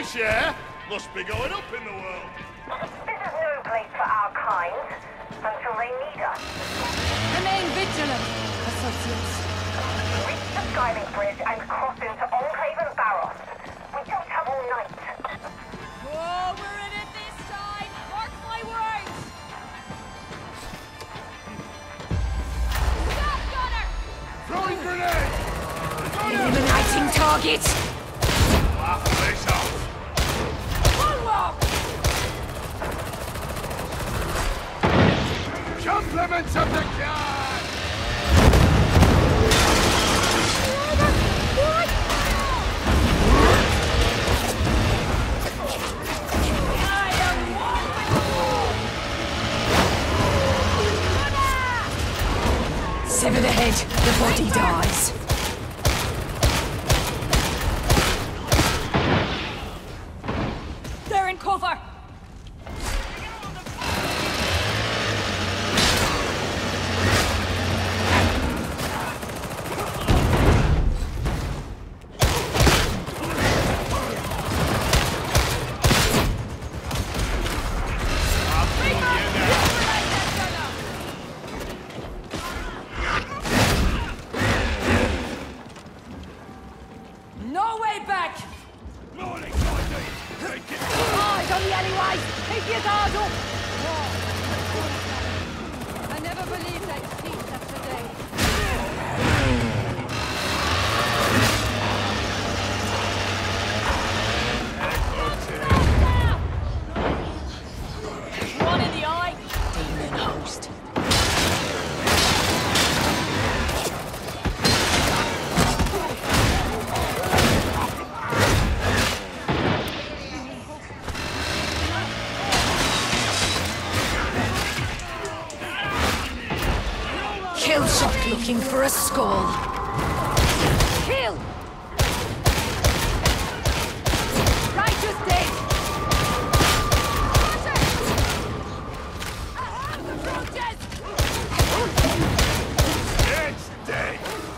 this, yeah? Must be going up in the world. This is no place for our kind, until they need us. Remain vigilant, associates. Reach the Skylink Bridge and cross into Enclavum Baross. We don't have all night. Oh, we're in it this time! Mark my words! Stop, Gunner! Throwing grenade! Eliminating target! Laugh this off! Compliments of the god! Sever the head, the body dies. They're in cover! Looking for a skull. Kill! Righteous dead! It's dead!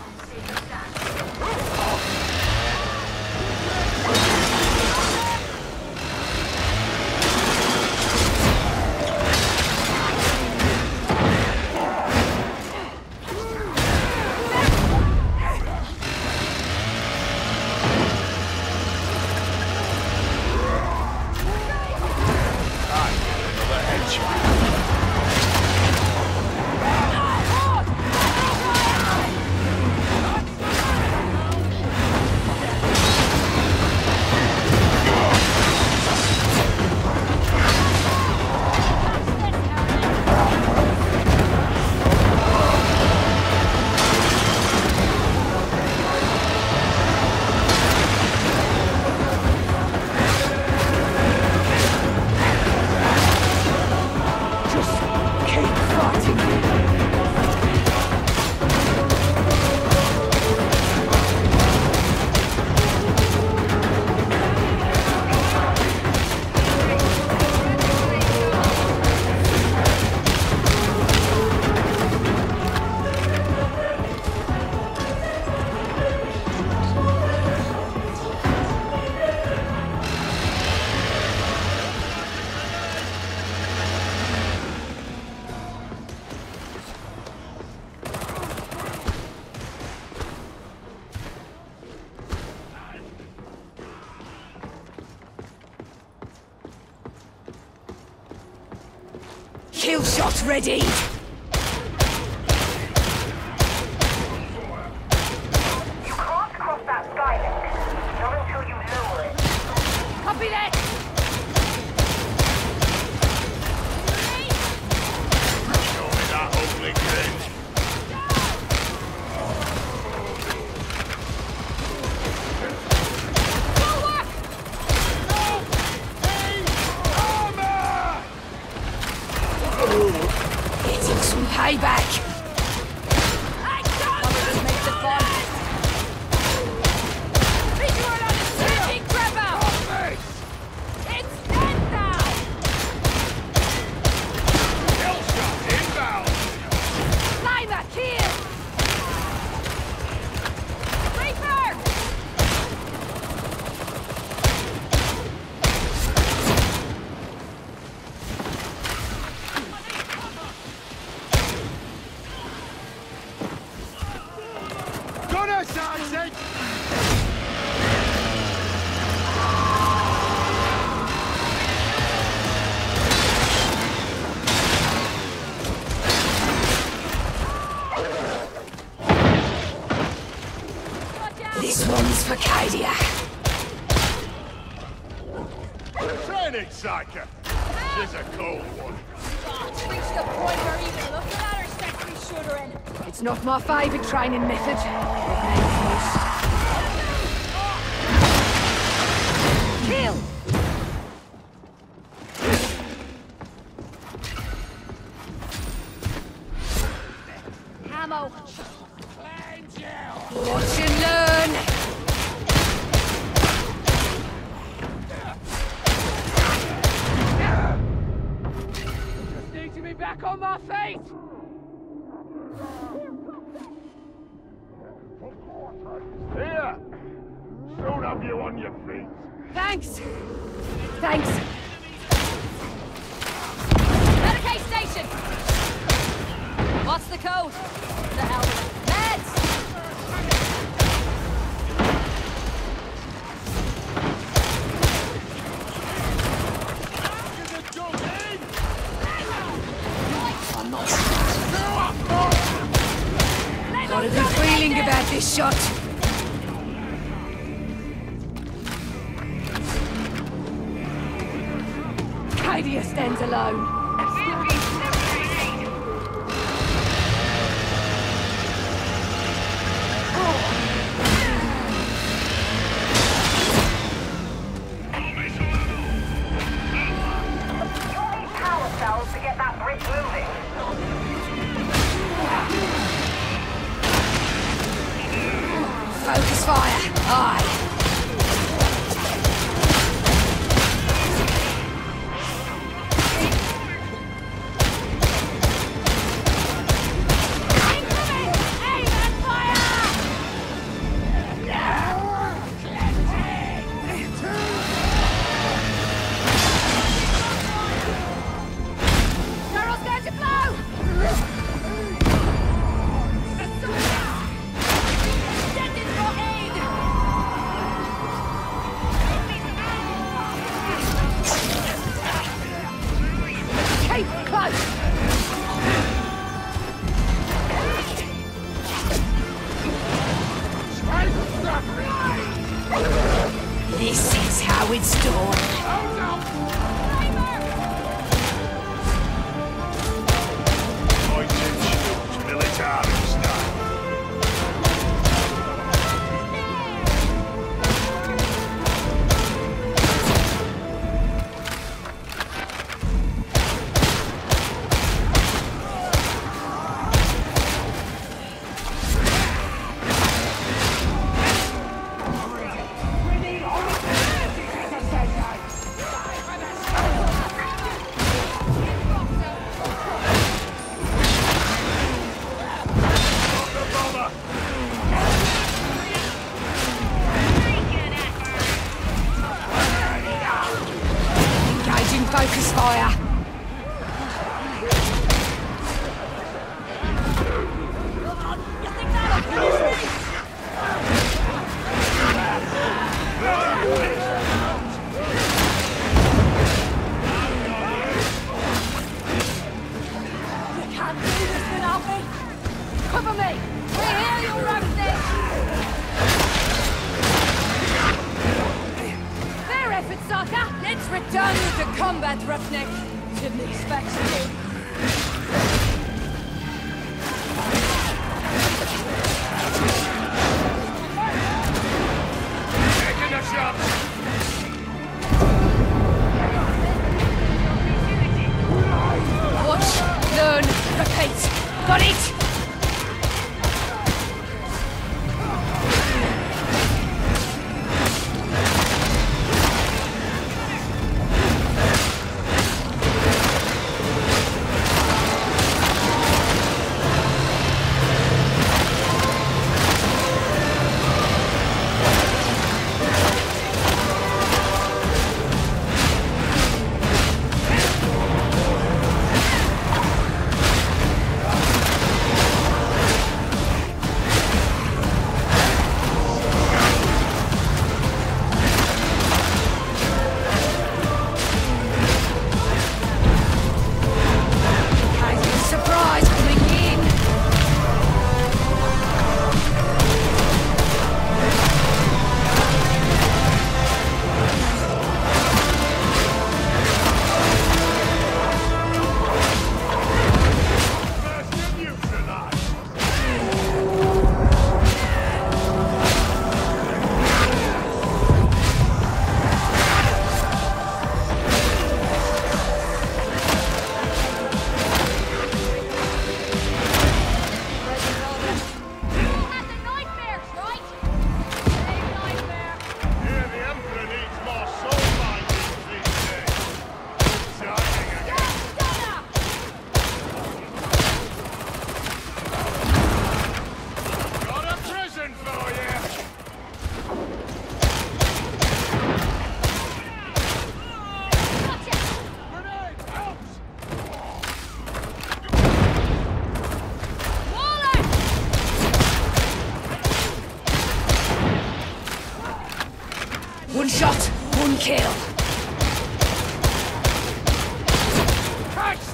Kill shot ready! You can't cross that Skylink. Not until you lower it. Copy that! Show me that ugly grin. Getting some payback! Any psycho. She's a cold one. It's reached the point where even looking at her sets me shuddering. It's not my favourite training method. Kill! Ammo. Watch and learn! Just need to be back on my feet! Here! Soon have you on your feet. Thanks! Thanks! Medicaid station! What's the code? The hell? Meds! I'm not got a good feeling about this shot. Cadia stands alone. To get that bridge moving. Focus fire. Aye. This is how it's done. Point and shoot, military style. Focus fire. You can't do this without me! Cover me! We're here, you Orestes! Fair effort, sucker! Let's return you to combat, roughneck! Didn't expect you. Taking the shots. Watch, learn, repeat. Got it?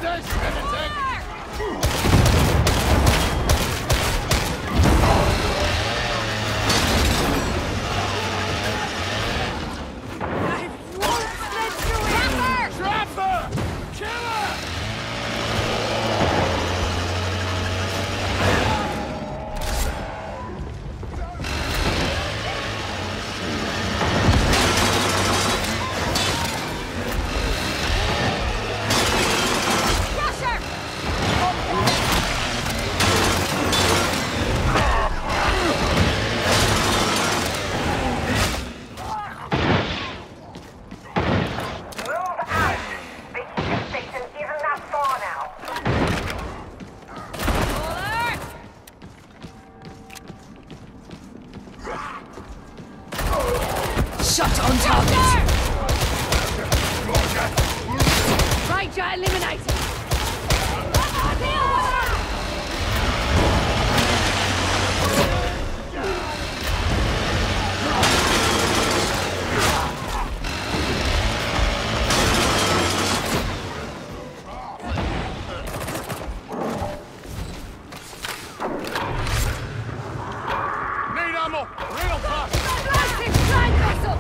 this, heretic? Shot on target! Ranger eliminated! Need ammo! Real fast! Blasting strike vessel!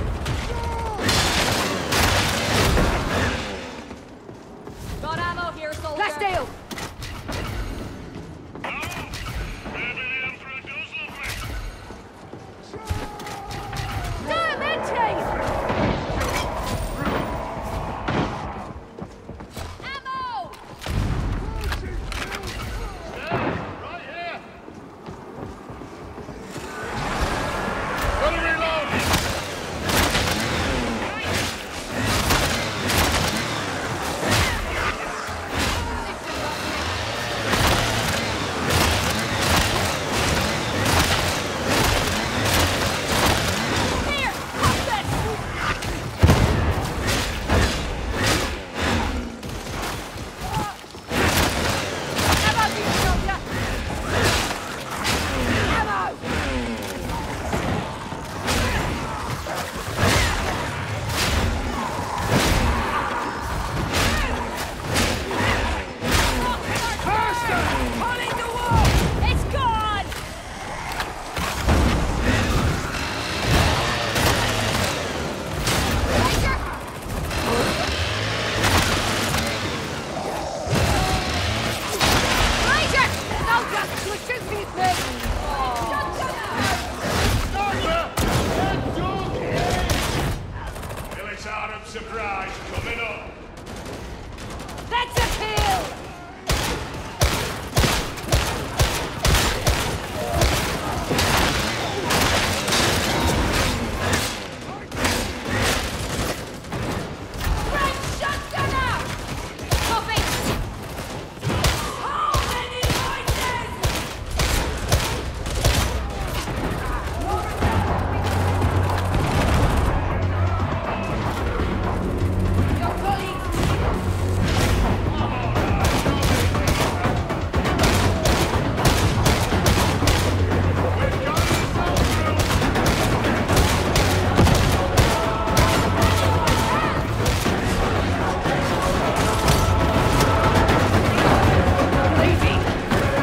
Got ammo here, soldier. Last deal! Damnation! Ammo! Right here! Gotta reload! Here! Pop this! Ammo, you soldier! Ammo! Pulling the wall! It's gone! Ranger! Ranger! No, just shoot me, please! Sniper! Head dog! Military surprise coming up! That's a kill! Red shotgun out! Copy! How many voices? Your colleagues! Leaving!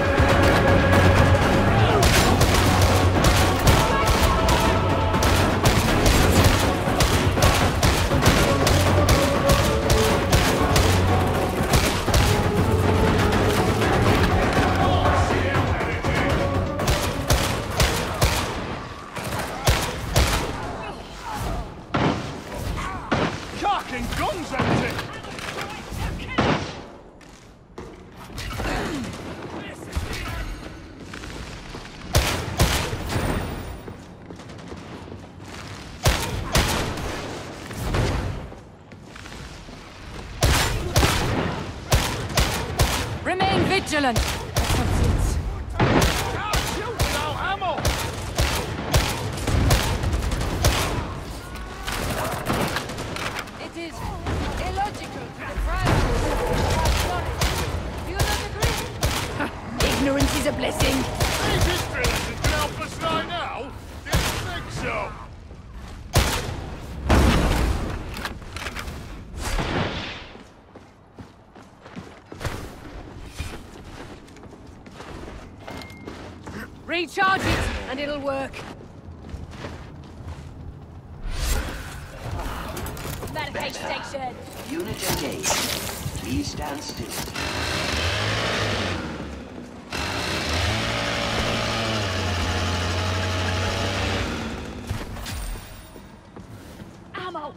Cocking guns empty! Remain vigilant! Can't shoot without ammo! It is illogical to deprive us of knowledge. Do you not agree? Ignorance is a blessing. These history lessons can help us right now? Didn't think so! Recharge it, and it'll work. Medication station. Unit engaged. Please stand still. Ammo!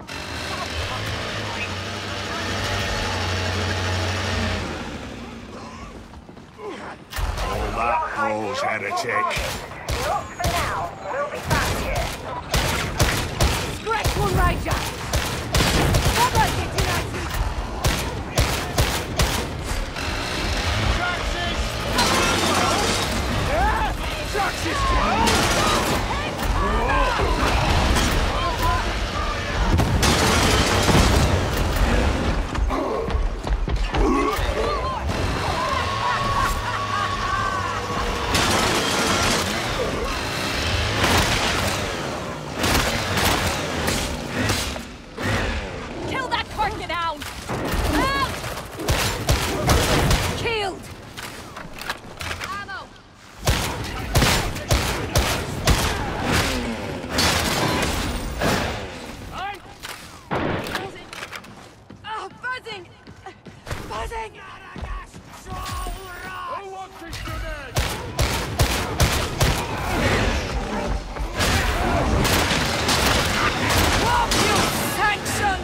All that goes, heretic. Not for now. We'll be back here. Scratch one, Ranger! Come on, get tonight! Kill that corker down! Ah! Killed! Ammo! Buzzing! Oh, buzzing! Buzzing! Who wants this grenade? Walk, you sanctions!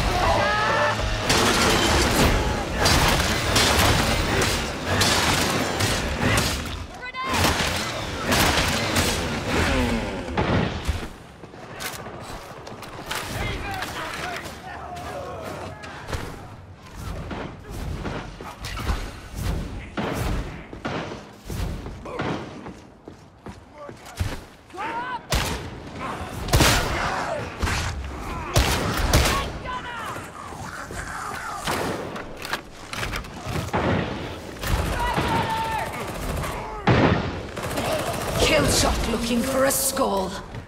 Kill shot looking for a skull.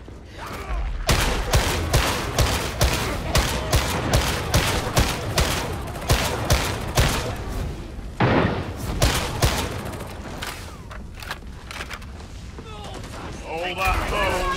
All that goes.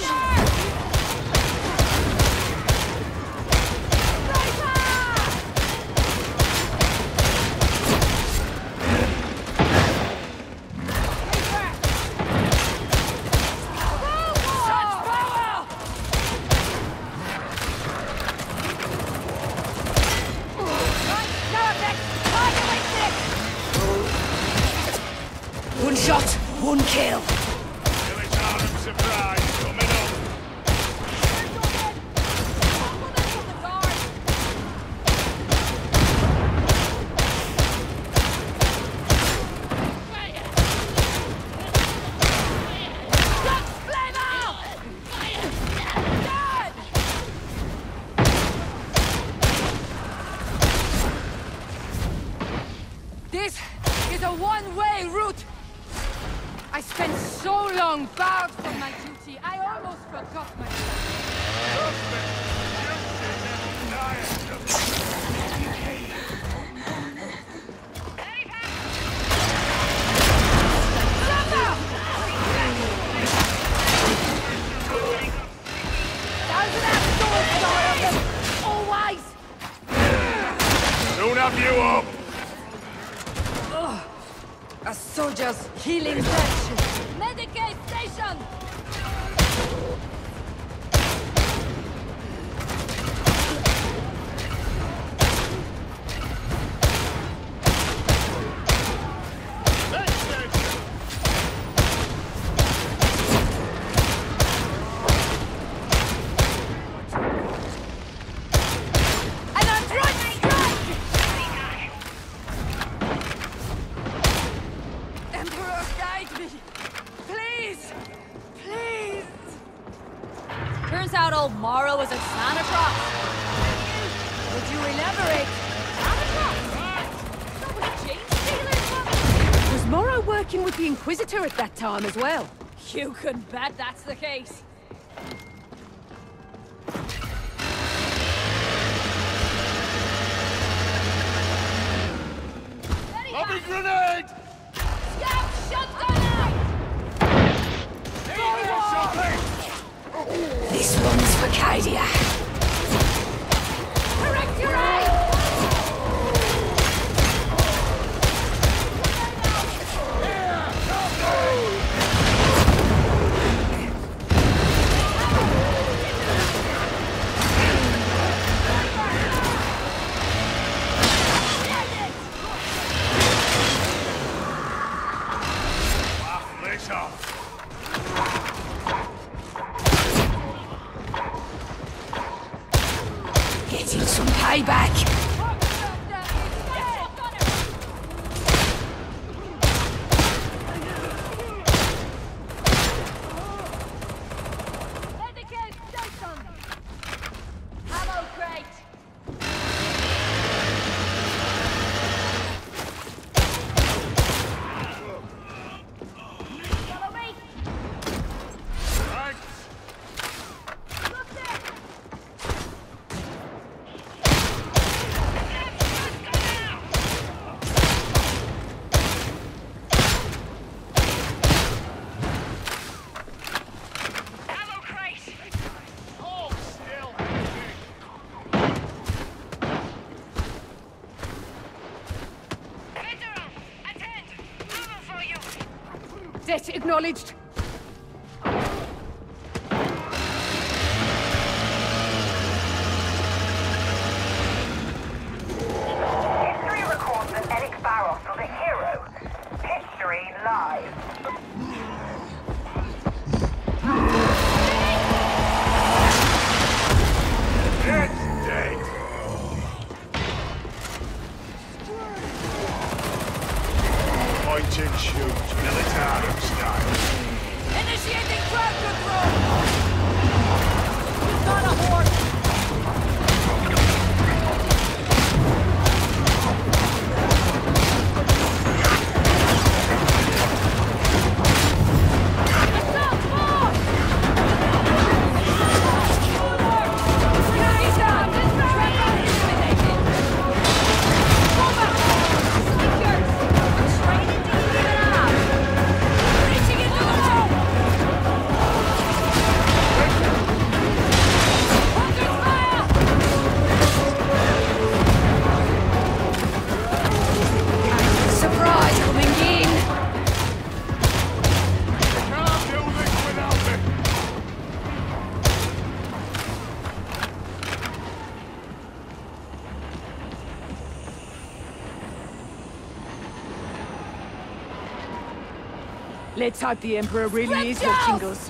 One shot, one kill. Village arm surprise coming up. This is a one-way route. I spent so long barred from my duty, I almost forgot myself. Always! Soon have you up. A soldier's healing touch. Medicaid station! And I'm trying to strike! Emperor, guide me! Please! Please! Turns out old Morrow was a Santa Claus. Would you elaborate? Santa Claus? That was a chain stealer? Was Morrow working with the Inquisitor at that time as well? You can bet that's the case. Lobbing grenade! Scout shotgun out! payback! Debt acknowledged. History records that Enclavum Baross was a hero. History lies. It's dead! Point and shoot, military style. Initiating crowd control! We've got a hoard! Assault force! Guys up! Trevor eliminated! Combat! Seekers! Training to keep it up! Reaching into the room! Under fire! Surprise coming in! Can't do this without me! Let's hope the Emperor really is watching us.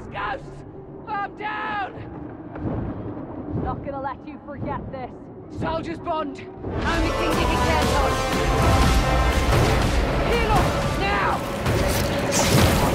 There's ghosts! I'm down! Not gonna let you forget this. Soldiers bond. Only thing you can count on. Heal up! Now!